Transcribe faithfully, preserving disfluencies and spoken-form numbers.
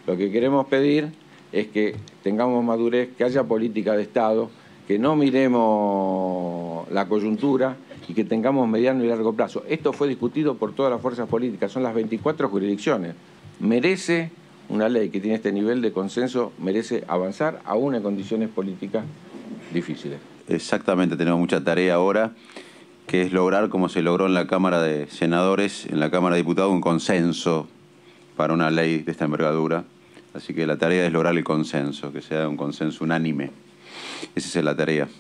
Lo que queremos pedir es que tengamos madurez, que haya política de Estado, que no miremos la coyuntura y que tengamos mediano y largo plazo. Esto fue discutido por todas las fuerzas políticas, son las veinticuatro jurisdicciones. Merece una ley que tiene este nivel de consenso, merece avanzar aún en condiciones políticas difíciles. Exactamente, tenemos mucha tarea ahora, que es lograr, como se logró en la Cámara de Senadores, en la Cámara de Diputados, un consenso para una ley de esta envergadura. Así que la tarea es lograr el consenso, que sea un consenso unánime. Esa es la tarea.